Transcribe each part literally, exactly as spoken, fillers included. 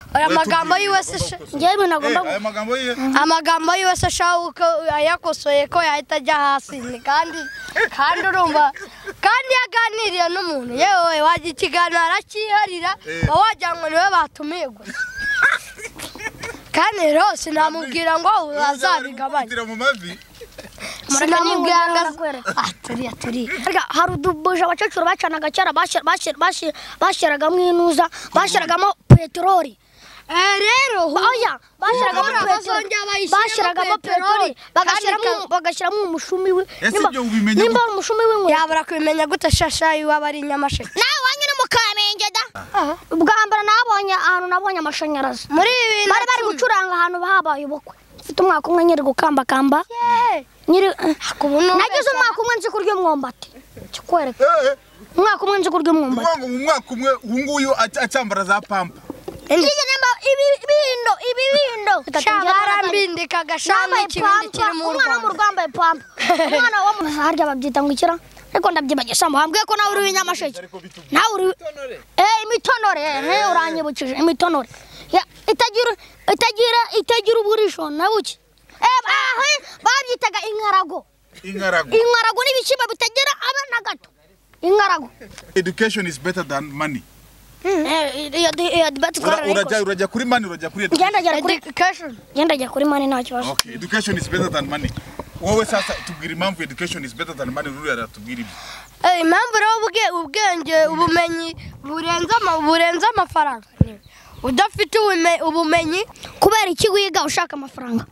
aya magambo yose ngewe nagomba aya magambo ye amagambo yose ashaka ayakosoye ko yahita ajya hasi kandi kandi urumva kandi yaganiriye n'umuntu yewe wajya ikiganiro arakiharira wajyanwe niwe batumiye gusa kandi rero sinamubwira ngo azabigabanye sinamubwira ngo aturiya turiya hari udubuja abakecuru bacanaga cyara bashyiragamo inuza bashyiragamo peteroli rero oya bashyiragamo peteroli bashyiragamo peteroli bagashyiramo bagashyiramo umushumi we nimba umushumi we yabura kubimenya gute shashayi waba ari Nyamasheke nawe wanyine mu Kamenge da ubwa mbere nabonye ahantu nabonye amashanyarazi muri ibi bari bari gucuranga ahantu bahabaye ubukwe mfite umwaka umwe nyiri gukamba kamba nyiri nagize umwaka umwe nzi kurya umwombati kikwereka umwaka umwe nzi kurya umwombati mu mwaka umwe unguyu acyambara za pampa ibibindo ibibindo barambindika gashanga ikibindi kiri mu Rwanda mu Rwanda pampa umwana wo mu harya babyita ngo ikira ariko ndabyibagisha muhambwe ko nawe uri Nyamasheke nawe uri eh imitonore eh uranyibukije imitonore itagira itagira itagira uburisho nabuki eh bahe babyitaga inkarago inkarago inkarago n'ibikimba bitagira abana gato inkarago. Education is better than money. Eh ya debate kwa urajya urajya kuri money urajya kuri education genda jya kuri money ntacyo basi. Okay, education is better than money. Wowe sasa tubwira impamvu education is better than money ruri aratubwira ibi. Eh impamvu rero ubwe ubwenge ubumenyi burenza burenza amafaranga. Udafite ubumenyi kubera iki wiga ushaka amafaranga?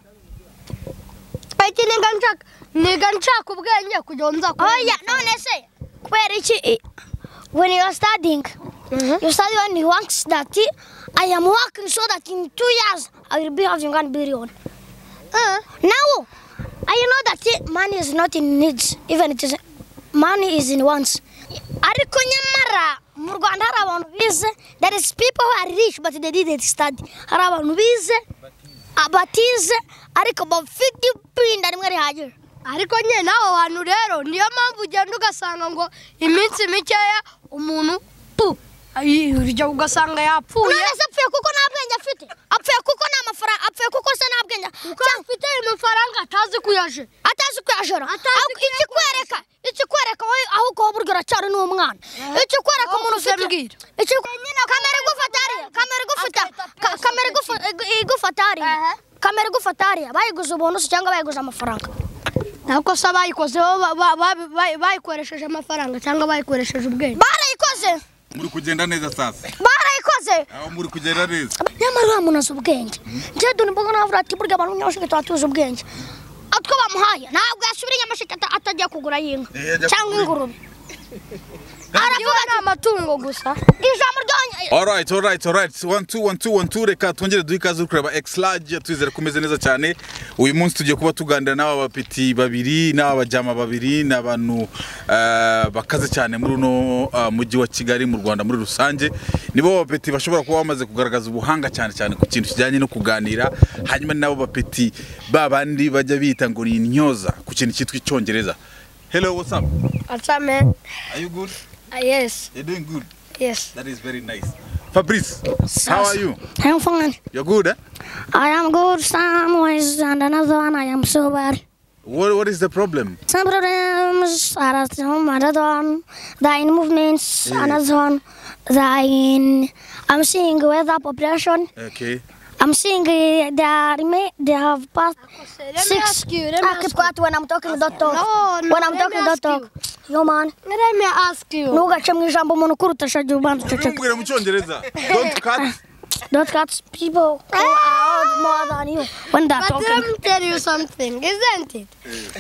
Iki niga nshaka niga nshaka ubwenge kujonza ko. Oya none se kubera iki when you are studying mm-hmm. you study when you want that I am working so that in two years I will be having one billion. Uh, now I know that money is not in needs, even it is money is in wants. Ariko nyamara mu Rwanda hari abantu bize, there is people who are rich but they didn't study. Hari abantu bize abatize ariko bafite pinda rimwe rihagije. Ariko nye nawo bantu rero niyo mpamvu ugenda ugasanga ngo iminsi mikeya umuntu pu ayi uryo ugasanga yapfuye. None apfuye kuko nta bwenge afite. Apfuye kuko nta mafaranga, apfuye kuko se nta bwenge. Cyangwa afite amafaranga atazi kuyaje. Atazi kuyajora. Iki kwereka, iki kwereka wowe aho uko buryo uracari n'umwana. Iki kwereka umuntu ufite. Iki kamera gufatari, kamera gufata, kamera gufatari. Kamera gufatari, bayiguze ubuntu cyangwa bayiguze amafaranga. Nako se bayikoze bayikoresheje amafaranga cyangwa bayikoresheje ubwenge. Barayikoze. Muri kugenda neza sasa. Barayikoze. Aho muri kugenda neza. Nyamara munazo ubwenge. Nje duni mboga navuga ati burya abantu Nyamasheke twatuze ubwenge. Atwo bamuhaye ntabwo yasubira Nyamasheke atajya kugura yinka cyangwa ingurube. Aravuga na amatungo gusa. Ijambo ryonye. All right, all right, all right. one two one two one two reka twongere duhikaze kureba X large twizere kumeze neza cyane. Uyu munsi tugiye kuba tuganira n'aba bapeti babiri n'aba bajama babiri n'abantu uh, bakaze cyane muri no uh, mujyi wa Kigali mu Rwanda muri rusange. Nibo bapeti bashobora kuba bamaze kugaragaza ubuhanga cyane cyane ku kintu kijyanye no kuganira. Hanyuma nabo bapeti babandi bajya bita ngo ni intyoza ku kintu cyitwa Icyongereza. Hello, what's up? What's up, man? Are you good? Uh, yes. You're doing good? Yes. That is very nice. Fabrice, how are you? I'm fine. You're good, eh? I am good some ways and another one I am so bad. What, what is the problem? Some problems are at home, another one, the in movements, yeah. Another one, the in, I'm seeing weather population. Okay. I'm seeing uh, they, are, they have passed let six. Me ask you, let me I keep quiet when I'm talking, don't talk. No, no, when I'm talking, don't talk. Yo man. Let me ask you. No gacha mwijambo umuntu kuruta shaje ubanza cece. Mbwira mu Cyongereza. Don't cut. Don't cut people who are more than you when they're but talking. Let me tell you something, isn't it?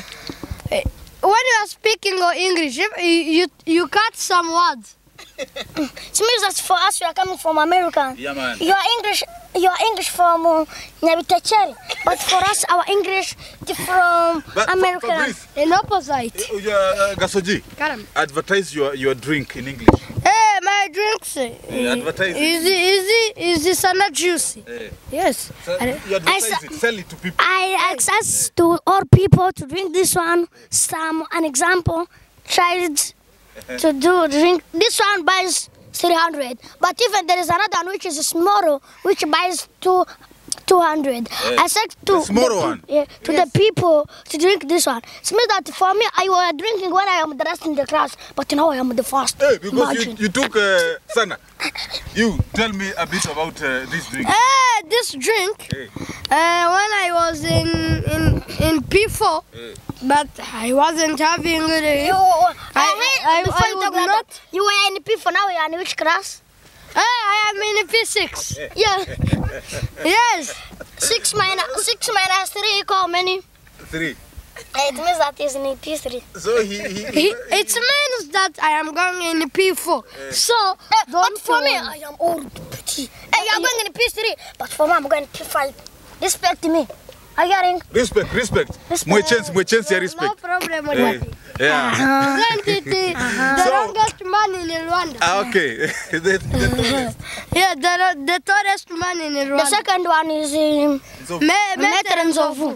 When you are speaking English, you, you, you cut some words. It means that for us, you are coming from America. Yeah, man. You are English. You are English from uh, Nyabitacheri, but for us, our English is from but America. Fabrice, in opposite. Uh, uh, Gasoji, Karam. advertise your your drink in English. Hey, my drinks. Yeah, advertise. Is it? Is it? Is it sana juicy? Hey. Yes. So you advertise I, it, sell it to people. I access to all people to drink this one. Some an example, child to do drink this one buys three hundred. But even there is another one which is smaller, which buys two. two hundred. Uh, I said to, the smaller the, one. Yeah, to yes. the people to drink this one. It means that for me, I was drinking when I am the rest in the class, but now I am the first. Hey, because you, you took, uh, Sana, you tell me a bit about uh, this drink. Uh, this drink, hey. uh, when I was in in, in P four, hey. but I wasn't having it. You, I, I, I, I would not. That, you were in P four, now you are in which class? Uh, I am in P six. Yeah. Yes. Six minus six minus three equal how many? Three. It means that is in P three. So he, he, he, he it means that I am going in P four. Uh, so uh, don't but for me, I am old. Hey, you are going in P three, but for me I'm going P five. Respect me. Are you getting? Respect, respect. My chance, my chance, yeah, respect. No problem with hey. that. Yeah. Uh-huh. the uh-huh. longest man in Rwanda. Ah, okay. the, the yeah, the, the tallest man in Rwanda. The second one is in Metero Nzovu.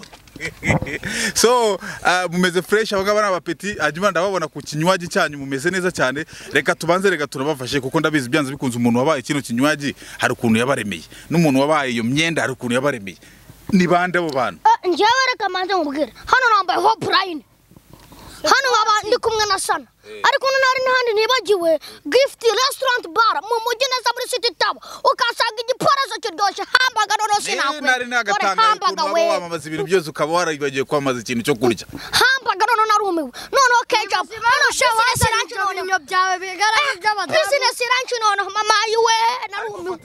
So uh, mumeze fresh abagabo n'abapeti hanyuma ndababona ku kinywaji cyanyu mumeze neza cyane reka tubanze reka turabafashe kuko ndabizi byanze bikunze umuntu wabaye kino kinywaji hari ukuntu yabaremeye n'umuntu wabaye iyo myenda hari ukuntu yabaremeye ni bande abo bantu njyewe reka manze ngubwira hano nambaye ho Brian hano baba ndi kumwe na Sana ariko nari n'ahandi nibagiwe gift restaurant bar mu mujyi neza muri City Tower ukasanga igiparazo kiryoshye hambaga none sinakwe nari nagatanga ukuntu waba wamamaza ibintu byose ukaba waragiye kwamaza ikintu cyo kurya hambaga none narumiwe none ketchup none business ranch none ibinyo byawe bigaragaza by'abadamu business ranch none mama yiwe narumiwe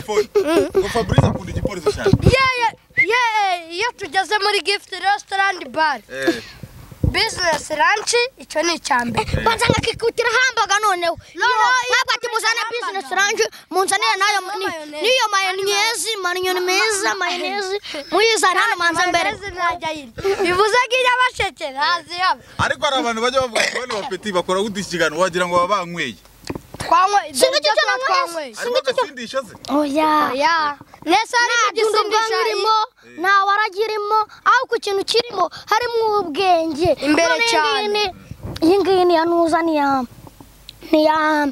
ngo Fabrice akunda igiparazo cyane yeah yeah iyo tugeze muri gift restaurant bar business ranch icyo ni cyambe banza ngakikutira hambaga noneho nabati muzana business ranch munzanira nayo niyo mayonnaise mayonnaise meza mayonnaise muyizana hano manza mbere bivuze ko yabasheke nazi yabo ariko ari abantu bajya bavuga ko bane bapeti bakora gudishigana wagira ngo babanyweye twanywe sinigeze twanywe ariko gasindisha ze oya oya nesa ari mugisindisha irimo na waragirimo aho ku kintu kirimo harimo ubwenge imbere cyane iyi ngiyi ni yanuza ni ya ni ya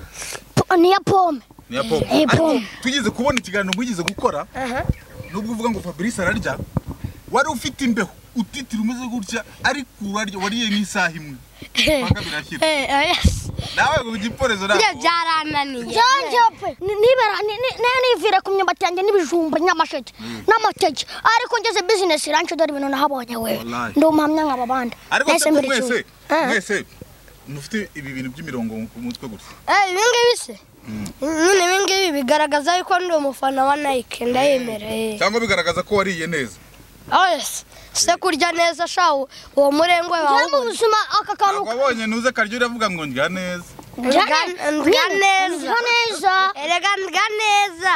ni ya pome ni ya pome ariko tugize kubona ikiganiro mugize gukora nubwo uvuga ngo Fabrice ararya wari ufite imbeho utitira umeze gutya ariko urarya wariye n'isaha imwe bakabirashyira eh yes nawe ngo igiporezo nako byarananiye janjope nibera nivire ku myumbati yanjye n'ibijumba nyamasheke n'amateke ariko ngeze business ranch dore ibintu nahabonye we ndumamya nk'ababanda ariko mwese mwese mufite ibi bintu by'imirongo ku mutwe gusa eh ibingibi se none ibingibi bigaragaza yuko ndi umufana wa Nike ndayemereye cyangwa bigaragaza ko wariye neza oh yes se kurya neza shawo uwo murengwe wawe mu buzima aka kantu wabonye nuze karyo uravuga ngo ndya neza ndya neza neza erega ndya neza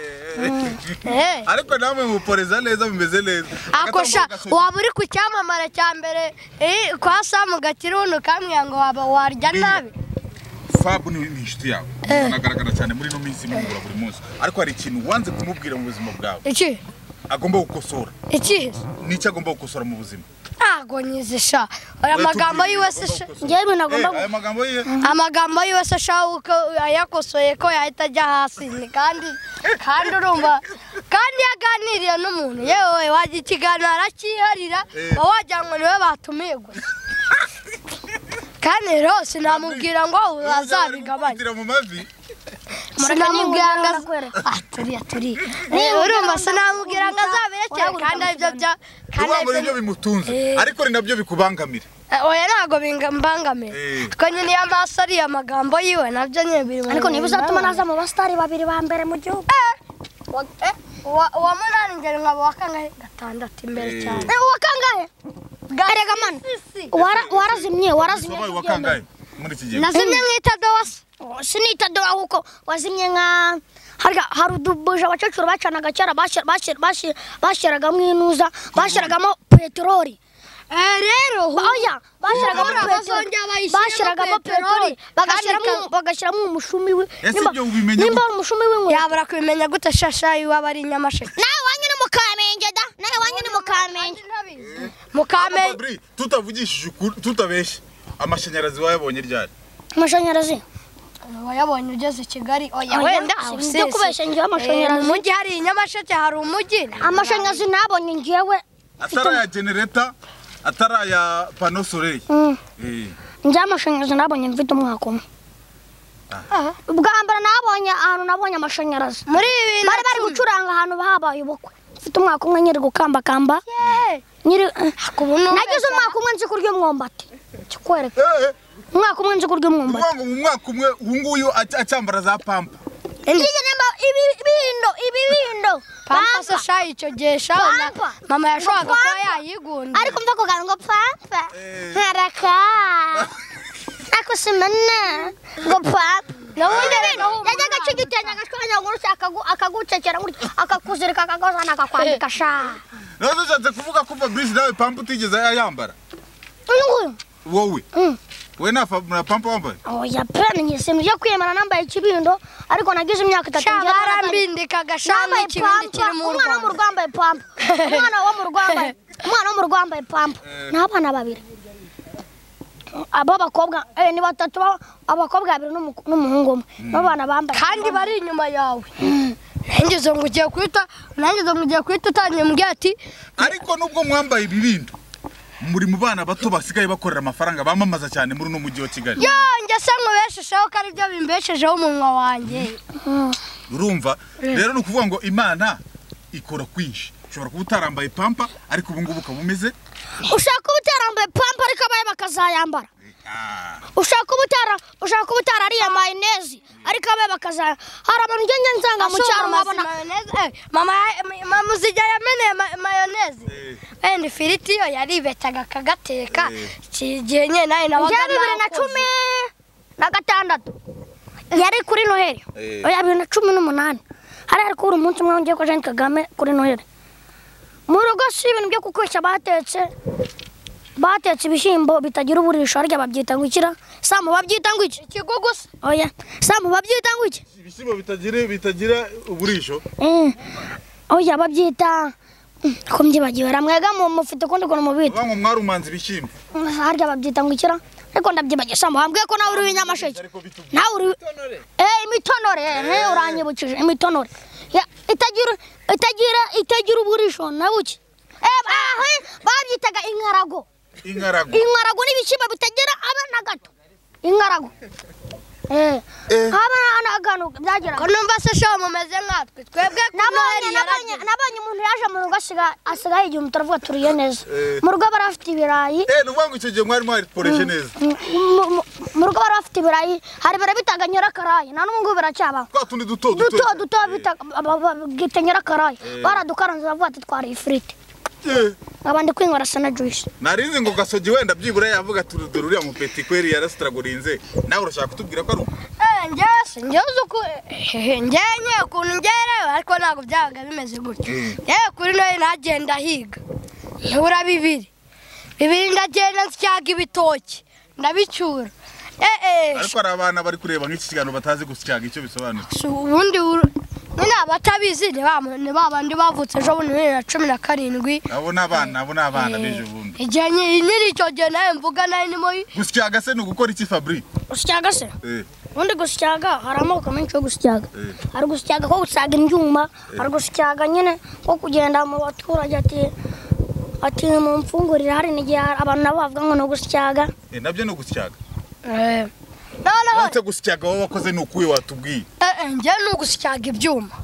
eh ariko namwe muporeza neza bimeze neza akosha waba uri ku cyamamara cya mbere eh kwa Samu Gakirundo kamwe ngo waba warya nabi Fab ni inshuti yawe nagaragara cyane muri no minsi mungura buri munsi ariko hari ikintu wanze kumubwira mu buzima bwawe iki agomba gukosora iki n'icyo agomba gukosora mu buzima ntago nyizisha aya magambo yiwese ngewe nagomba aya magambo yiwe amagambo yiwese shawuko ayakosoye ko yahita ajya hasi kandi kandi urumva kandi yaganiriye n'umuntu yewe wajya ikiganiro arakiharira wajyanwe niwe batumiye gusa kandi rose namubwira ngo azabigabanya mu mavi sinamubwira ngo aturi aturi urumva sinamubwira ngo azabirekere kandi ibyo bya kandi ibyo bimutunze ariko ni nabyo bikubangamira oya ntago bimbangamira ko nyine y'amaso ari amagambo yiwe nabyo nyine biri ariko niba uzatuma naza mu basitari babiri ba mbere mu gihugu uwa munani ngeri nkaba wa kangahe gatandatu imbere cyane uwa kangahe erega mana warazimye warazimye wa kangahe muri iki gihe nazimye nkita dowasi sinita dowa kuko wazimye nka harya hari udubuja abakecuru bacanaga kera bashyiragamo inuza bashyiragamo peteroli rero oya bashyiragamo peteroli bashyiragamo peteroli bagashyiramo umushumi we nimba umushumi we yabura kubimenya gute shasha iwaba ari Nyamasheke nawe wanyu ni mu Kamenge da nawe wanyu ni mu Kamenge mu Kamenge tutavugishije tutabeshye amashanyarazi wayabonye ryari amashanyarazi wayabonye ugeze Kigali oya wenda sinzi kubesha ngiye amashanyarazi mu mujyi hari Nyamasheke hari umujyi amashanyarazi nabonye ngiyewe atara ya generator atara ya pano soleil eh ngiye amashanyarazi nabonye mfite umwaka umwe ubwa mbere nabonye ahantu nabonye amashanyarazi muri ibi bari bari gucuranga ahantu bahabaye ubukwe mfite umwaka umwe nyiri gukamba kamba nyiri nagize umwaka umwe nzi kurya umwombati kikwereka umwaka umwe nzi kurya umwombati ngo mu mwaka umwe unguyu acyambara za pampa ibi bindo ibi bindo pampa se shayi icyo gihe shauna mama yashobora kuba yayigunda ariko mva ko ngo pampa haraka ako simana ngo pampa nawundi yajyaga cigitenya gashwanya ngo ushaka akagucekera akakuzirika akagozana akakwambika sha nazo zatse kuvuga ko Fabrice nawe pampa utigeze yayambara uyu wowe we na pampa wambaye oya pene nyise muje kwiyemana nambaye ikibindo ariko nagize imyaka itatu ngiye barambindika gashana ikibindi kiri mu umwana wo mu rwambaye pampa umwana wo mu rwambaye umwana wo mu rwambaye pampa n'abana babiri abo bakobwa eh ni batatu abakobwa babiri n'umuhungu umwe n'abana bambaye kandi bari inyuma yawe ngize ngo ugiye kwita nangize ngo ugiye kwita utangiye mu ati ariko nubwo mwambaye ibibindo muri mu bana bato basigaye bakorera amafaranga bamamaza cyane muri no mujyi wa Kigali yo nge se ngo beshejeho ko ari byo bimbeshejeho umunwa wanjye urumva rero no kuvuga ngo Imana ikora kwinshi ushobora kuba utarambaye pampa ariko ubu ngubu ukabumeze ushaka kuba utarambaye pampa ariko abaye bakazayambara ushaka kuba utara ushaka kuba utarariye mayonnaise ariko abaye bakazaya hari abantu ngenge nzanga mu cyaro mabona mama mama uzijya yameneye mayonnaise eh ni firiti yo yaribetaga kagateka kigiye nyene nayo nabaga bibiri na cumi na gatandatu yari kuri Noheli oya bibiri na cumi n'umunani hari ari kuri umunsi umwe ngiye ko Jean Kagame kuri Noheli mu rugo si ibintu byo kukwesha batetse batetse ibishimbo bitagira uburisho arya babyita ngo ikira samu babyita ngo iki ikigugusa oya samu babyita ngo iki ibishimbo bitagira bitagira uburisho eh oya babyita ko mbyibagiwe ramwega mu mufite kundi kono mubita bango mwarumanze ibishimbo harya babyita ngo ikira ariko ndabyibagiye samu hambwe ko nawe uri Nyamasheke nawe uri eh imitonore eh uranyibukije imitonore ya itagira itagira itagira uburisho nabuki eh bahe babyitaga inkarago inkarago inkarago n'ibishimbo bitagira abana gato inkarago eh abana agano byagira ko numva se sho mumeze nkatwe twebwe nabonye nabonye nabonye umuntu yaje mu rugo asiga asigaye igihe mutaravuga turiye neza mu rugo barafite ibirayi eh nuvango icyo gihe mwari mwari poreshe neza mu rugo barafite ibirayi hari barabitaga nyirakarayi na n'ubwo biracyaba kwa tundi duto duto duto bitaga nyirakarayi baradukaranze bavuga ati twari ifrite abandi kwinywera sana juice narinze ngo gasogi wenda byibura yavuga turuduru uriya mu petit kweri yarasitaragurinze nawe urashaka kutubwira ko ari eh njye njye uzuko ngenye ukuntu ngerewe ariko ntago byabaga bimeze gutyo yewe kuri noye nagenda higa nkura bibiri bibiri ndagenda nsyaga ibitoki ndabicyura eh eh ariko ari abana bari kureba nk'iki kiganiro batazi gusyaga icyo bisobanura ubundi nina abatabizi ne babandi bavutse ejo bundi bibiri na cumi na karindwi abo nabana abo nabana beje bundi igihe nyiri icyo gihe nawe mvuga nayo ni moyi gusyaga se no gukora iki Fabri gusyaga se eh ubundi gusyaga hari amoko menshi yo gusyaga hari gusyaga ko gusyaga injuma hari gusyaga nyine ko kugenda mu baturage ati ati mu mfungurira hari n'igihe abantu nabo bavuga ngo no gusyaga eh nabyo no gusyaga eh none ute gusyaga wowe wakoze nukuye watubwiye eh njye no gusyaga ibyuma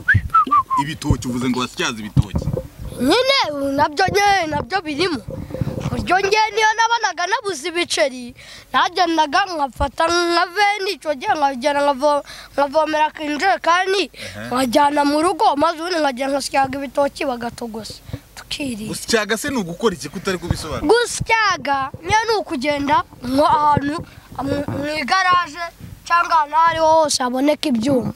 ibitoki uvuze ngo wasyaza ibitoki nyine nabyo nyine nabyo birimo buryo nge niyo nabanaga nabuze ibiceri nagendaga nkafata nka veni icyo gihe nkagenda nkavomera injerekani nkajyana mu rugo maze ubundi nkagenda nkasyaga ibitoki bagatogosa tukiri gusyaga se ni ugukora iki kutari kubisobanura gusyaga niyo ni ukugenda ahantu mu igaraje cyangwa ahantu aho ariho hose haboneka ibyuma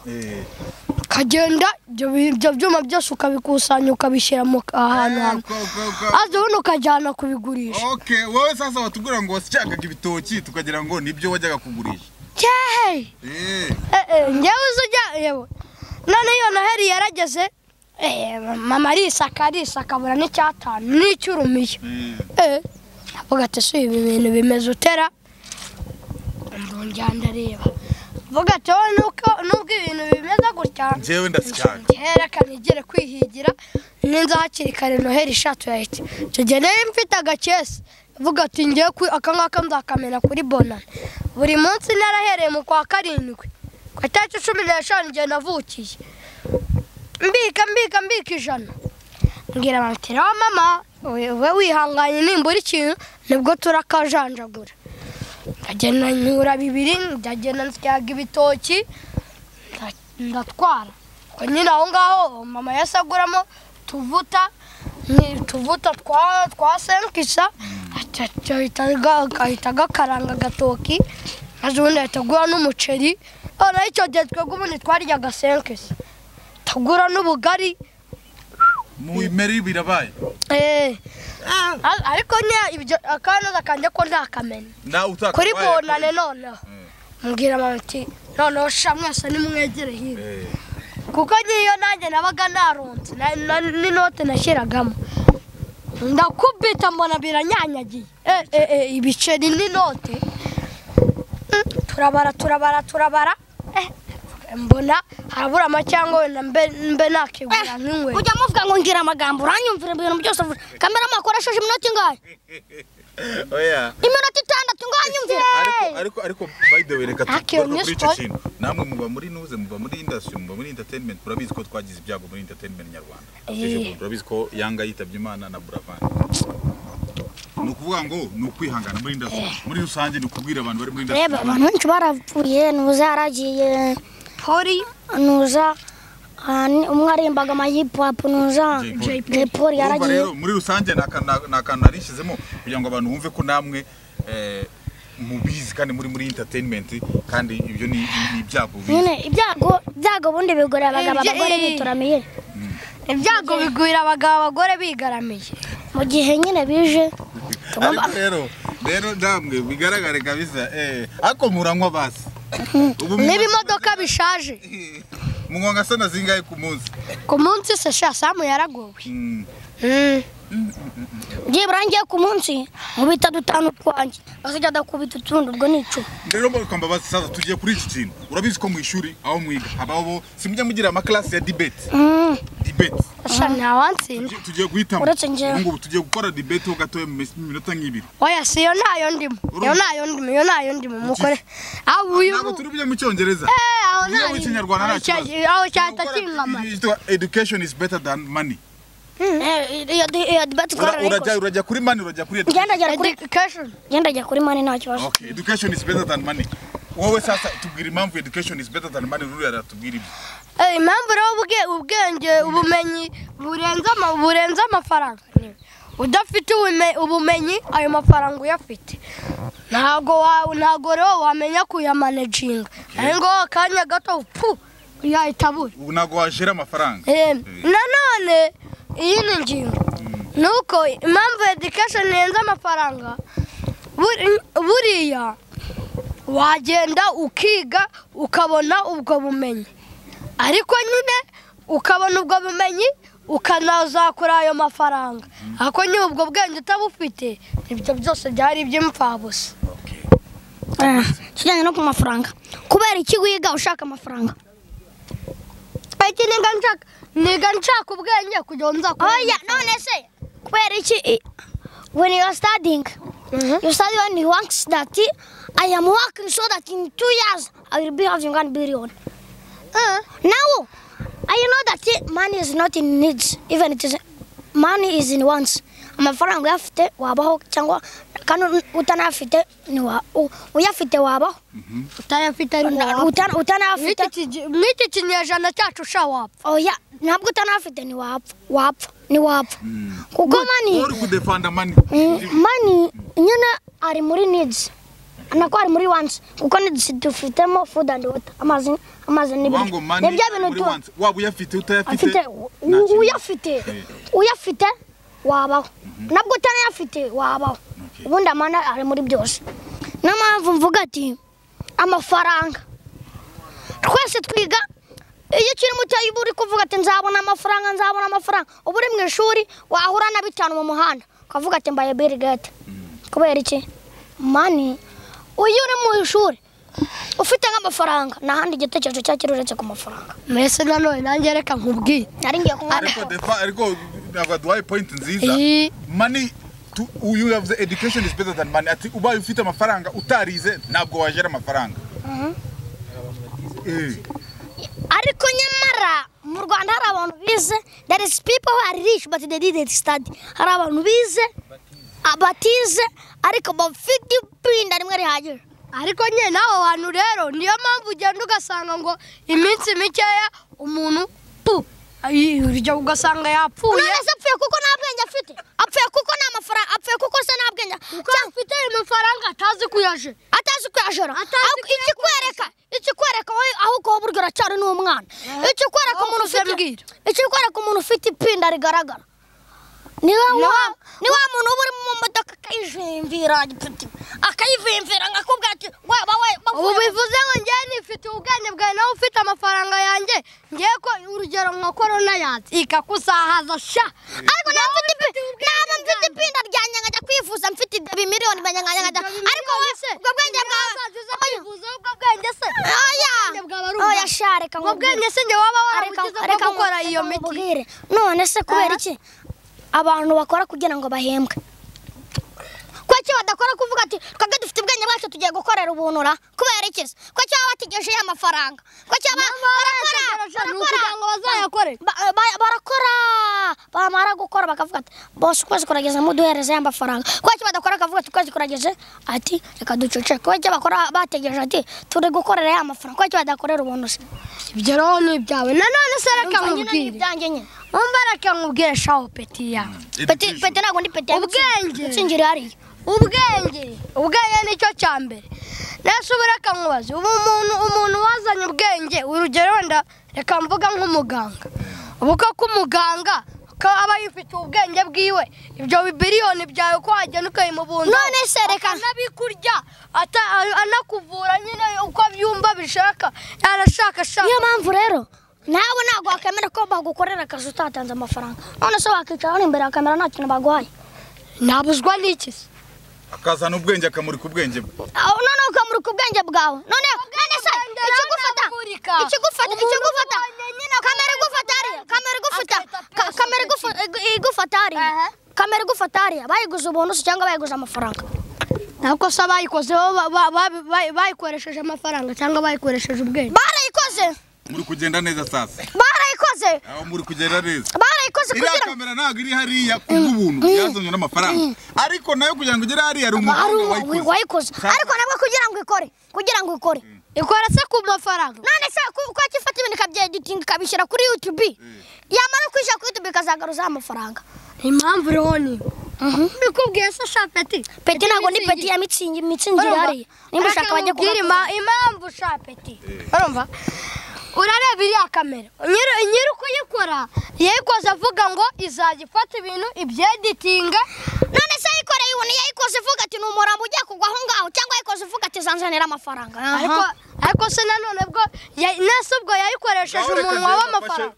ukagenda ibyo byuma byose ukabikusanya ukabishyira mu ahantu hamwe maze ubundi ukajyana kubigurisha okay wowe sasa watubwira ngo wasyagaga ibitoki tukagira ngo nibyo wajyaga kugurisha cyehe eh njyewe uzujya yewe none iyo Noheli yarageze eh mama arisaka arisaka abura n'icyatanu n'icyurumiye eh avuga ati si ibi bintu bimeze utera ndongera ndareba vuga ati wowe nuko nubwo ibintu bimeze gutya njyewe ndasyana reka nigere kwihigira ninza hakiri kare noheri ishatu yahita icyo gihe nari mfite agakesi vuga ati ngiye aka ngaka nzakamena kuri bonane buri munsi narahereye mu kwa karindwi ku itariki cumi n'eshanu igihe navukiye mbika mbika mbika ijana mbwira bamutera wa mama we wihanganye nimbura ikintu nibwo turakajanjagura ndagenda nyura bibiri ndagenda nsyaga ibitoki ndatwara ko nyine aho ngaho mama yasaguramo tuvuta tuvuta twa twa senkisa ahita gakaranga agatoki maze ubundi ahita agura n'umuceri naho icyo gihe twebwe ubundi twaryaga senkisa tagura n'ubugari mu imeri birabaye eh ariko nya ibyo akana kanjye ko ndakamenya kuri bonane none mbwira bati none shamwese nimwegere hibe kuko ngiyo nanjye nabaga naronse n'inote nashyiragamo ndakubita mbona biranyanyagiye eh eh ibiceri n'inote turabara turabara turabara mbona harabura amacyangwa wenda mbe mbe nakigura nk'inkwe ujya muvuga ngo ngira amagambo uranyumvira ibintu byose kamera makoresheje iminota ingahe oya iminota itandatu nganyumvira ariko ariko ariko by the way reka tukore kuri icyo kintu namwe muba muri nuze muba muri industry muba muri entertainment turabizi ko twagize ibyago muri entertainment nyarwanda turabizi ko Yanga yitabye Imana na Buravan nukuvuga ngo nukwihangana muri industry muri rusange nukubwira abantu bari muri industry reba abantu benshi barapfuye nuzaragiye Hori nuza umwarimbaga ama hip hop nuza Jay Polly yaragiye muri rusange nakanarishizemo kugira ngo abantu bumve ko namwe mubizi kandi muri muri entertainment kandi ibyo ni ibyago nyine ibyago byago bundi bigora abagabo abagore bituramiye ibyago bigwira abagabo abagore bigaramiye mu gihe nyine bije rero rero ndamwe bigaragare kabisa eh ako muranywa basi n'ibimodoka bishaje mungonga sana zingaye ku munsi ku munsi se sha samu yaragowe ngiye burangiye ku munsi mubita dutanu twanjye asijya dakubita utundi ubwo nico rero mbakamba basi sasa tugiye kuri iki kintu urabizi ko mu ishuri aho mwiga habaho simujya mugira ama class ya debate debate sha nawansinda tugiye guhitamo ngo tugiye gukora debate ho gatoye mu minota nk'ibiri oya si yo nayo ndimo yo nayo ndimo yo nayo ndimo mukore aho uyu ntabwo turi buje mu cyongereza eh aho nayo mu kinyarwanda nta kibazo aho cyata kingama education is better than money eh ya debate kora urajya urajya kuri money urajya kuri education genda jya kuri money nta kibazo okay education is better than money wowe sasa tubwira impamvu education is better than money ruri yaratubwira ibi eh impamvu rero ubwe ubwenge ubumenyi burenza burenza amafaranga udafite ubumenyi ayo mafaranga uyafite ntago ntago rero wamenya kuyamanaging ngo akanya gato pu yayitabura ntago wajera amafaranga eh nanone iyi ni ngingo nuko impamvu education yenza amafaranga buriya wagenda ukiga ukabona ubwo bumenyi ariko nyine ukabona ubwo bumenyi ukanazakura ayo mafaranga ako nyine ubwo bwenge utabufite ibyo byose byari iby'imfabusa kijyanye no ku mafaranga kubera iki wiga ushaka amafaranga iki niga nshaka niga nshaka ubwenge kugira ngo nzakore oya none se kubera iki when you are studying mm-hmm. you study when you want that I am working so that in two years I will be having one billion uh, now I know that money is not in needs even it is money is in wants amafaranga yafite wabaho cyangwa kandi utanafite ni wa uyafite wabaho utayafite ari utana utanafite mwiki kinyejana cyacu sha wapfa oya ntabwo utanafite ni wapfa wapfa ni wapfa kuko money uri kudefanda money money nyine ari muri needs anako ari muri wants kuko needs dufitemo food and water amazi amazi n'ibyo nibyo bintu tu waba uyafite utayafite uyafite uyafite wabaho nabwo utanayafite wabaho ubundi amana ari muri byose n'ampamvu mvuga ati amafaranga twese twiga iyo kiri muto uri kuvuga ati nzabona amafaranga nzabona amafaranga ubu uri mu ishuri wahura na bitanu mu muhanda ukavuga ati mbaye Bill Gates kubera iki money uyu uri mu ishuri ufite nk'amafaranga nahandi igitekerezo cyakiri uretse ku mafaranga mwese nanone nanjye reka nkubwire nari ngiye kunywa ariko defa ariko ntabwo duhaye point nziza money to you have the education is better than money ati ubaye ufite amafaranga utarize ntabwo wajera amafaranga eh ariko nyamara mu Rwanda hari abantu bize there is people who are rich but they didn't study hari abantu bize abatize ariko bafite ipinda rimwe rihagije ariko nye naho bantu rero niyo mpamvu ugenda ugasanga ngo iminsi mikeya umuntu pu uryo ugasanga yapfuye none apfuye kuko nta bwenge afite apfuye kuko nta mafaranga apfuye kuko se nta bwenge cyangwa afite amafaranga atazi kuyaje atazi kuyajera iki kwereka iki kwereka wowe aho ko buryo racyari n'umwana iki kwereka umuntu ufite iki kwereka umuntu ufite ipinda rigaragara niwe wa niwe muntu uri mu modoka kayivimvira gipiti akayivimvira ngakubwa ati waba we ubu bivuze ngo njye nifite ubwenge bwawe nawe ufite amafaranga yanjye ngiye ko urugero nka corona yazi ikakusahaza sha ariko nta mfite nta mfite ipinda ryanye ngajya kwifuza mfite miliyoni banyanganya ngajya ariko wese ubwo bwenge bwawe kwifuza ubwo bwenge se oya oya shareka ubwo bwenge se nge waba warabugize ko gukora iyo miti none se kubera iki abantu bakora kugira ngo bahembwe kwaki badakora kuvuga ati twebwe dufite ubwenge bwacu tugiye gukorera ubunura kubera iki ko cyaba batigeje amafaranga ko cyaba barakora kugira ngo bazayakore barakora bamara gukora bakavuga ati boss kwezi kurageza mu duhereze y'amafaranga kwaki badakora kavuga ati kwezi kurageze ati reka ducece kwaki bakora bategeje ati turi gukorera y'amafaranga kwaki badakorera ubuntu se ibyo rero ni ibyawe nanone se reka nkubwire ibyanjye nyine umva reka nkubwire shaho peti ya peti peti ntabwo ndi peti ubwenge singira hariya ubwenge ubwenge nicyo cya mbere nese ubu reka nkubaze ubu umuntu umuntu wazanye ubwenge urugero wenda reka mvuga nk'umuganga ubu ko umuganga ko aba yifite ubwenge bwiwe ibyo biliyoni byawe ko wagenda ukayimubunda none se reka nabikurya anakuvura nyine uko byumva bishaka yarashaka shaka niyo mpamvu rero nawe ntabwo wakemera ko bagukorera akazi utatanze amafaranga none se wakicara imbere ya kamera nta kintu baguhaye nabuzwa n'iki se akazana ubwenge akamurika ubwenge bwe none ukamurika ubwenge bwawe none none se ikigufata ikigufata ikigufata kamera igufata hariya kamera igufata kamera igufata hariya kamera igufata hariya bayiguze ubuntu se cyangwa bayiguze amafaranga ntabwo se abayikozeho bayikoresheje amafaranga cyangwa bayikoresheje ubwenge barayikoze muri kugenda neza sasa barayikoze aho muri kugenda neza barayikoze kugira iriya kamera ntabwo iri hariya kubw'ubuntu yazanye n'amafaranga ariko nayo kugira ngo igere hariya ari umuhanga wayikoze ariko nabwo kugira ngo ikore kugira ngo ikore ikora se ku mafaranga none se ko kifata ibintu kabyeditinga kabishyira kuri YouTube yamara kwishyira kuri YouTube ikazagaruza amafaranga impamvu rero ni bikubwiye se sha peti peti ntabwo ni peti ya mitsingi mitsingi hariya nimba ushaka bajye kugira impamvu sha peti urumva urareba iriya kamera nyiri kuyikora yayikoze avuga ngo izajya ifata ibintu ibyeditinga none se yikoreye ibintu yayikoze ivuga ati ni umurambo ugiye kugwa aho ngaho cyangwa yayikoze ivuga ati zanzanira amafaranga ariko ariko se nanone bwo nese ubwo yayikoresheje umunwa w'amafaranga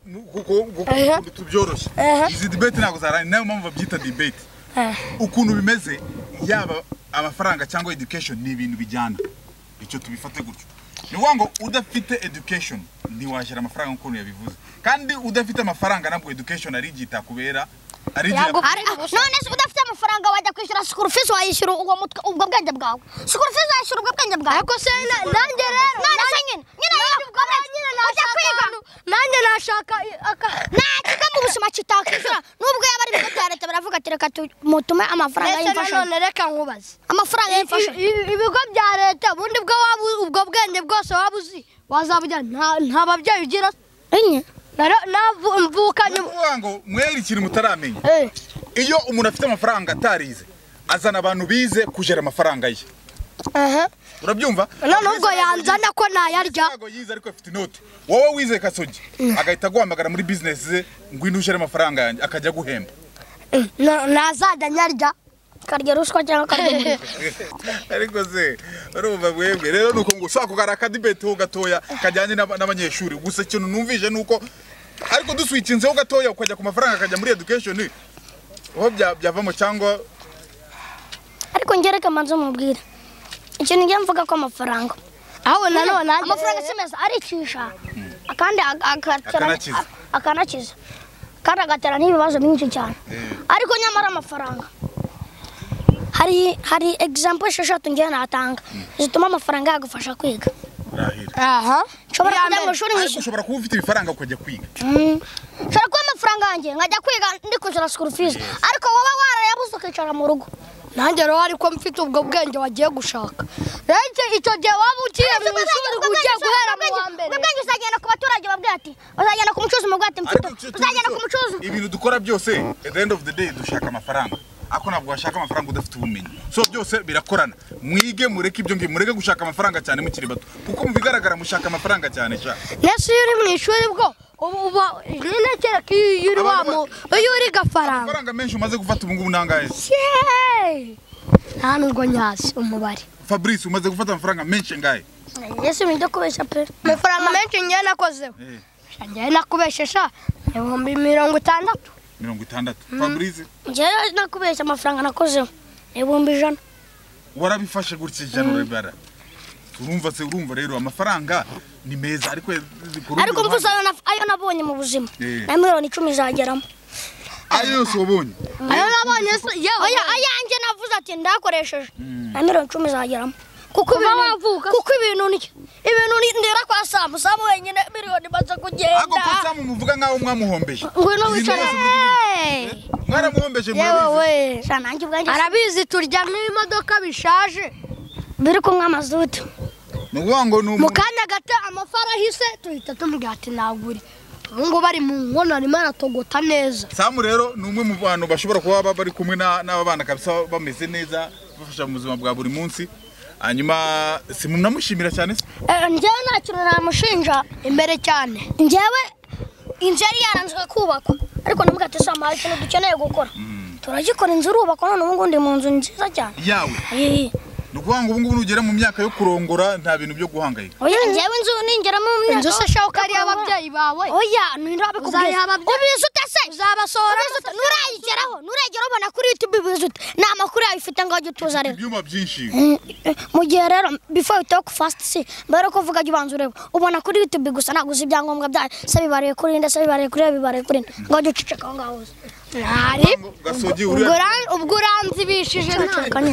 kuko tubyoroshye izi debate ntabwo zarani nayo mpamvu babyita debate ukuntu bimeze yaba amafaranga cyangwa education ni ibintu bijyana icyo tubifate gutyo ni ngo udafite education ntiwashyira amafaranga nk'ukuntu yabivuze kandi udafite amafaranga nabwo education ari igita kubera ari none se udafite amafaranga wajya kwishyura school fees wayishyura ubwo ubwo bwenge bwawe school fees wayishyura ubwo bwenge bwawe ariko se nanjye rero none se nyine nyine ujya kwiga nanjye nashaka nta kigo mu buzima kitakwishyura nubwo yaba ari ibigo bya leta baravuga ati reka mutume amafaranga y'imfashanyo none reka nkubaze amafaranga y'imfashanyo ibigo bya leta ubundi bwo waba ubwo bwenge bwose waba uzi wazabujya nta babyeyi ugira enye navukanye ngo mwere ikintu mutaramenya iyo umuntu afite amafaranga atarize azana abantu bize kujera amafaranga ye urabyumva none ubwo yanzana ko nayarya ntago yize ariko afite inote wowe wize kasogi agahita guhamagara muri business ze ngwino ujere amafaranga yanjye akajya guhemba nazajya nyarya karya ruswa cyangwa karya ariko se urumva mwebwe rero nuko ngo ushaka kugara akadibete ho gatoya kajyanye n'abanyeshuri gusa ikintu numvije nuko ariko duswikinzeho gatoya ukajya ku mafaranga akajya muri education aho byavamo cyangwa ariko ngereka manzo mubwira ikintu ngiye mvuga ko amafaranga aho nanone amafaranga simeza aricisha akandi akanakiza akanakiza kandi agatera n'ibibazo byinshi cyane ariko nyamara amafaranga hari hari example esheshatu ngiye natanga zituma amafaranga yagufasha kwiga. Aha nshobora kujya mu shuri nk'ishuri ushobora kuba ufite ibifaranga ukajya kwiga nshobora kuba amafaranga yanjye nkajya kwiga ndi kwishyura school fees ariko wowe warayabuze ukicara mu rugo nanjye rero ariko mfite ubwo bwenge wagiye gushaka rege icyo gihe waba ugiye mu ishuri ugiye guhera mu wa mbere ubwenge uzagenda ku baturage babwira ati uzagenda ku mucuruzi mubwira ati mfite uzagenda ku mucuruzi ibintu dukora byose at the end of the day dushaka amafaranga ako ntabwo washaka amafaranga udafite ubumenyi so byose birakorana mwige mureke ibyo ngiye mureke gushaka amafaranga cyane mukiri bato kuko mu bigaragara mushaka amafaranga cyane sha nese uri mu ishuri bwo uba nyine kera kiyuri wamo uyu uri gafaranga amafaranga menshi umaze gufata ubu ngubu nangaye nta nubwo nyasi umubare Fabrice umaze gufata amafaranga menshi ngaye Yesu minde kubesha pe amafaranga menshi ngiye nakozeho ngiye nakubeshesha ibihumbi mirongo itandatu mirongo itandatu Fabrice ngiye nakubesha amafaranga nakozeho ibihumbi ijana warabifashe gutya ijana urebara urumva se urumva rero amafaranga ni meza ariko ariko mvuze ayo nabonye mu buzima na miliyoni icumi zageramo ayo yose wabonye ayo nabonye yewe oya ayanjye navuze ati ndakoresheje na miliyoni icumi zageramo kuko wavuka kuko ibintu ni ibintu ndera kwa Samu Samu wenyine miliyoni baza kugenda ako ko Samu muvuga nkaho mwamuhombeje ngwino wicara mwaramuhombeje murabizi sananjye ubwanjye arabizi turya n'imodoka bishaje biri kumwe amazutu nuvuga ngo ni mu kanya gato amafara ahise tuhita tumubwira ati naguri ngo bari mu nkono arimo aratogota neza Samu rero ni umwe mu bantu bashobora kuba bari kumwe n'aba bana kabisa bameze neza bafasha mu buzima bwa buri munsi hanyuma simunamushimira cyane njyewe nta kintu namushinja imbere cyane njyewe inzu yari yaranzwe kubakwa ariko namuga ati Samu hari ikintu dukeneye gukora turagikora inzu urubakwa none ubu ngubu ndi mu nzu nziza cyane yawe nukuvuga ngo ubu ngubu nugera mu myaka yo kurongora nta bintu byo guhangayika oya njyewe inzu ningera mu myaka inzu se shaho kari ababyeyi bawe oya ntirabikubwiye ubizi utase uzabasohora nurayigeraho nuragera ubona kuri YouTube ubizi ute ni amakuru yawe ufite ngo ujye utuza rero ibyuma byinshi mu gihe rero before you talk fast see mbere ko uvuga ubanza ureba ubona kuri YouTube gusa naguze ibyangombwa byawe se bibariye kuri nde se bibariye kuri bibariye kuri ngo ujye uceceka aho ngaho ntari gasogi uri ubwo uranzibishije nta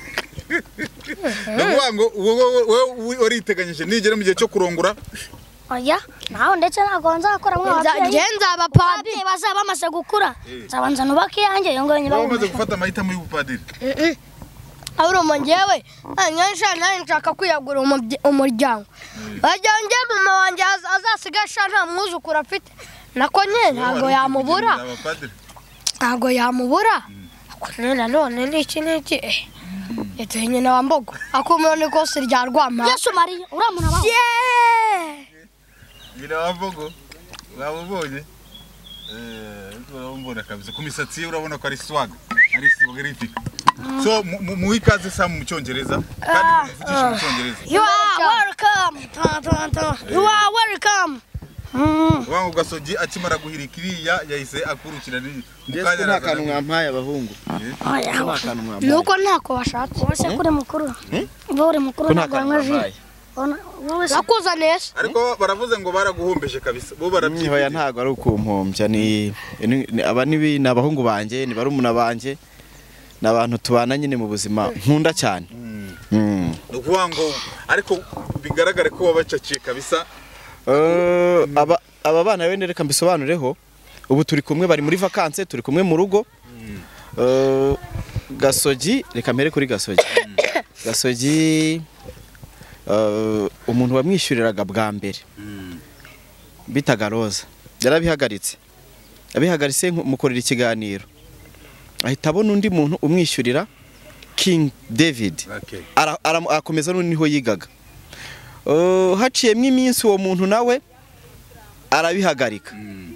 ndavuga ngo wowe wariteganyije nigera mu gihe cyo kurongora oya naho ndetse ntabwo nzakora mwabyeyi nzaba padiri bazaba bamaze gukura nzabanza nubaka iyanjye ngo nyine bamaze gufata amahitamo y'ubupadiri ahubwo njyewe nyansha nawe nshaka kwiyagura umuryango bajya njye mama wanjye azasigasha nta mwuzukuru afite nako nyine ntabwo yamubura ntabwo yamubura akorera none n'iki n'iki yatuye nyina wa Mbogo akumira ni kose rya Rwama Yesu Mariya uramuna bawe nyina wa Mbogo wabubonye eh urabona kabisa ku misatsi ye urabona ko ari swag ari swagrific so mu ikaze Samu mu cyongereza kandi muvugisha mu cyongereza you are welcome you are welcome wangu gasogi akimara guhirikiriya yahise akurukira ni ndetse nta kantu mwampaye abahungu nuko ntako washatse wose kuri mukuru bore mukuru nagwangaje bakuza neza ariko baravuze ngo baraguhombeje kabisa bo barabyihoya oya ntago ari ukumpombya ni aba ni nabahungu banje ni barumuna banje nabantu tubana nyine mu buzima nkunda cyane nukuvuga ngo ariko bigaragare ko wabacaciye kabisa aba aba bana bene reka mbisobanureho ubu turi kumwe bari muri vacances turi kumwe mu rugo gasogi reka mbere kuri gasogi gasogi umuntu wamwishyuriraga bwa mbere bitaga Roza yarabihagaritse abihagaritse mukorera ikiganiro ahita abona undi muntu umwishyurira King David arakomeza n'undi niho yigaga haciyemo iminsi uwo muntu nawe arabihagarika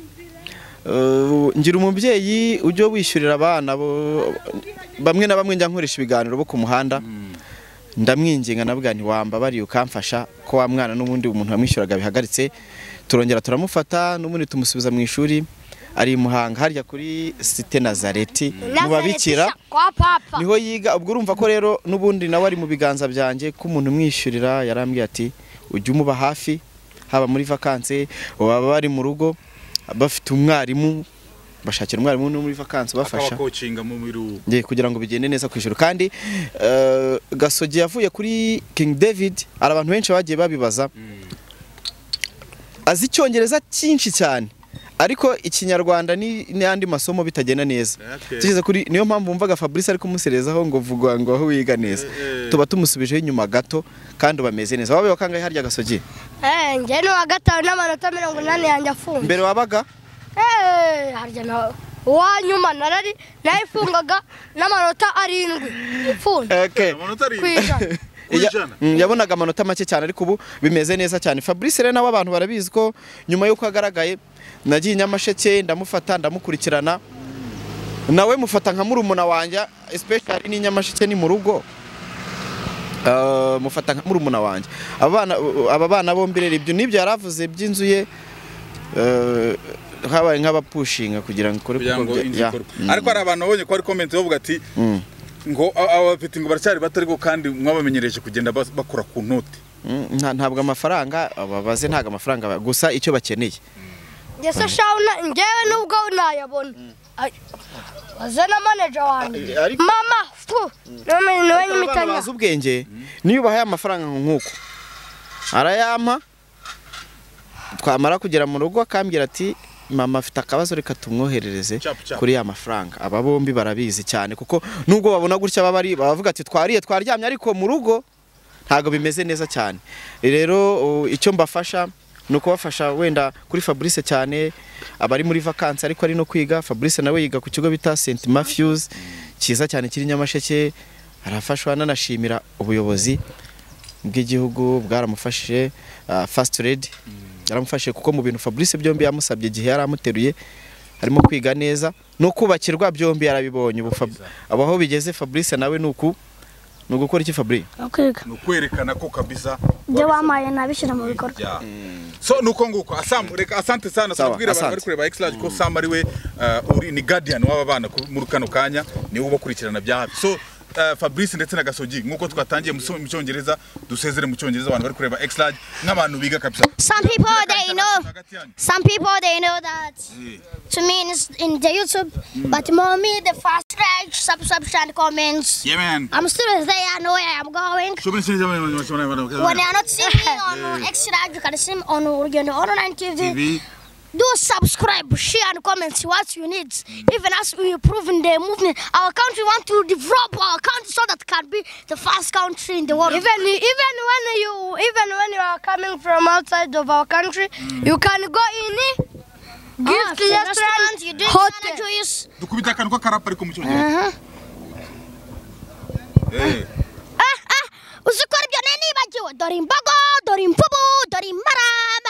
ngira umubyeyi ujye wishyurira abana bamwe na bamwe njya nkoresha ibiganiro bo ku muhanda ndamwinginga nabwa nti wamba bari ukamfasha ko wa mwana n'ubundi umuntu wamwishyuraga bihagaritse turongera turamufata n'ubundi tumusubiza mu ishuri ari Muhanga harya kuri Cité Nazareti mu babikira niho yiga ubwo urumva ko rero n'ubundi nawe ari mu biganza byanjye ko umuntu umwishyurira yarambwiye ati ujye umuba hafi haba muri vacances baba bari mu rugo bafite umwarimu bashakira umwarimu no muri vacances bafasha coachinga mu miru ngiye kugira ngo bigende neza kwishura kandi uh, Gasogi yavuye kuri King David ari abantu benshi bagiye babibaza mm. azi icyongereza cyinshi cyane ariko ikinyarwanda ni n'andi masomo bitagenda neza tugeze kuri niyo mpamvu mvaga Fabrice ariko muserezaho ngo vugwa ngo aho wiga neza tuba tumusubijeho inyuma gato kandi bameze neza wabe wakangaye harya Gasogi eh nge no wa gatanu n'amanota mirongo inani yanjye afunga mbere wabaga eh harya na wanyuma narari nayifungaga n'amanota arindwi ifunga okay amanota arindwi yabonaga amanota make cyane ariko ubu bimeze neza cyane Fabrice rero nawe abantu barabizi ko nyuma yuko agaragaye nagiye Nyamasheke ndamufata ndamukurikirana nawe mufata nka murumuna wanje especially ni Nyamasheke ni mu rugo uh, mufata nka murumuna wanje abana aba bana bombi rero ibyo nibyo yaravuze by'inzu ye uh, habaye nk'abapushinga kugira ngo kore ariko ari abantu babonye ko ari comment bavuga ati ngo abafite ngo baracyari batari go kandi mwabamenyereje kugenda bakora ku note ntabwo amafaranga ababaze ntago amafaranga gusa icyo bakeneye Yesa shauna ngewe nubwo unayabona azana manager wanjye mama fu none niwe nyimitanya bazi ubwenge niyo bahaye amafaranga nkuko arayama twamara kugera mu rugo akambira ati mama afite akabazo reka tumwoherereze kuri ya mafaranga aba bombi barabizi cyane kuko nubwo babona gutya babari bavuga ati twariye twaryamye ariko mu rugo ntago bimeze neza cyane rero icyo mbafasha nuko bafasha wenda kuri Fabrice cyane abari muri vacances ariko ari no kwiga Fabrice nawe yiga ku kigo bita Saint Matthews kiza cyane kiri Nyamasheke arafashwa nanashimira ubuyobozi bw'igihugu bwaramufashije uh, First Lady yaramufashije kuko mu bintu Fabrice byombi yamusabye gihe yaramuteruye harimo kwiga neza no kubakirwa byombi yarabibonye ubu abaho bigeze Fabrice nawe nuku nugukora iki Fabrice kwiga nukwerekana ko kabisa byo wamaye nabishira mu bikorwa so nuko nguko Asam reka asante sana sabwira abantu bari kureba X-Large ko Sam ari we uri ni guardian w'aba bana mu rukano kanya ni ubo kurikirana bya hafi so Fabrice ndetse na Gasogi nkuko twatangiye mu cyongereza dusezere mu cyongereza abantu bari kureba X-Large n'abantu biga kabisa some people they know some people they know that to me in the YouTube mm. but mommy the fast like subscribe comments yeah man I'm still there I know where I'm going when you're not seeing me on X-Large you can see me on Urugendo Online T V do subscribe, share and comment what you need. Even as we improve in the movement, our country want to develop our country so that can be the first country in the world. Even even when you even when you are coming from outside of our country, mm. you can go in gift ah, restaurant, you drink sana juice. Dukubita kan ko karapa ariko mu cyongereza. Eh. Ah ah, usikora byo neni bagiwe dori mbogo, dori mpubu, dori maraba.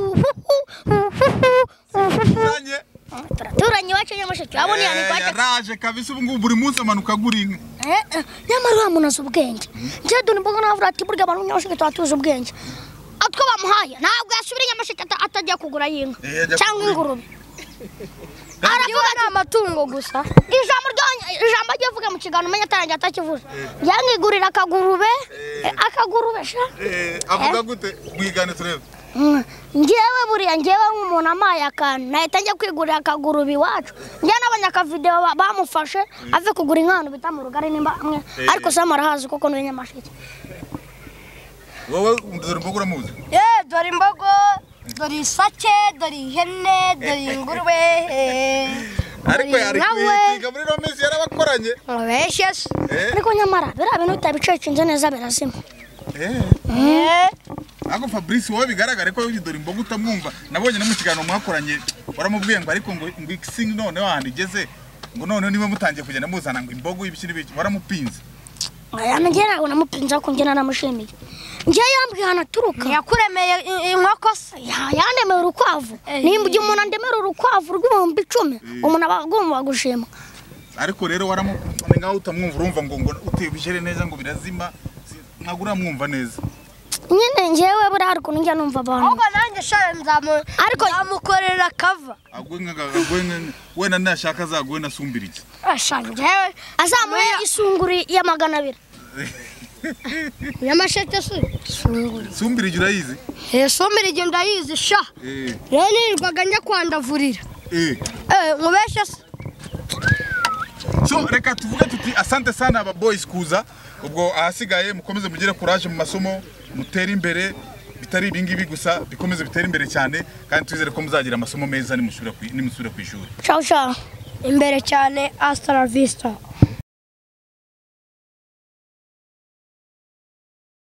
Turanye wacu Nyamasheke abone yani kwaje raje kabisa ubu ngubu buri munsi amanuka gurinka eh nyamara munazo ubwenge nje duni mbogo navuga ati burya abantu Nyamasheke twatuze ubwenge atwo bamuhaye ntabwo yasubira Nyamasheke atajya kugura yinka cyangwa ingurube aravuga n'amatungo gusa ijambo ryonye ijambo ryavuga mu kigano menya tarangira atakivuze yangigurira akagurube akagurube sha eh avuga gute mwigane turebe ngewe buriya ngewe nk'umuntu amaye akantu nahita njya kwigurira akagurube iwacu njye nabonye akavideo bamufashe ave kugura inkano bita mu rugari nimba amwe ariko Sam arahazi kuko ni Nyamasheke wowe dore imbogo uramuzi eh dore imbogo dore isake dore ihene dore ingurube ariko yari kwiga muri no minsi yarabakoranye abeshes ariko nyamara bira bintu utabicecinze neza birazima eh eh ako Fabrice wowe bigaragare ko dore imbogo utamwumva nabonye no mu kigano mwakoranye waramubwiye ngo ariko ngo ngixing none wahandigeze ngo none niwe mutangiye kugenda muzana ngo imbogo ibikini biki waramupinze yamugera ngo namupinza ko ngena namushimiye nje yambwiye hana turuka yakuremeye inkoko se yandemeye urukwavu nimba ujye umuntu andemera urukwavu rw'ibihumbi icumi umuntu abagomba gushima ariko rero waramupinze ngaho utamwumva urumva ngo ngo utebijere neza ngo birazima nkagura mwumva neza nyine ngewe buri hari kuntu njya numva abantu ahubwo nanjye shara nzamu ariko amukorera kava agwenga agwenga wena nashaka zagwe nasumbirije ashanje azamuye isunguri ya magana abiri nyamasheke se sungura Sumbirigi urayizi? eh Sumbirigi ndayizi sha Eh. rero nirwaga njya kwandavurira Eh. eh nkubeshe se So reka tuvuge tuti asante sana aba boys kuza ubwo ahasigaye mukomeze mugire courage mu masomo mutera imbere bitari ibingibi gusa bikomeze bitera imbere cyane kandi twizere ko muzagira amasomo meza nimusubira ku nimusubira ku ishuri. ciao ciao imbere cyane hasta la vista.